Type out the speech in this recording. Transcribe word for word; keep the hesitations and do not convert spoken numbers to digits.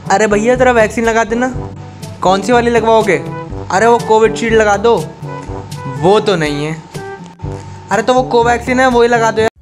अरे भैया तेरा वैक्सीन लगा देना। कौन सी वाली लगवाओगे? अरे वो कोविशील्ड लगा दो। वो तो नहीं है। अरे तो वो कोवैक्सीन है, वही लगा दो यार।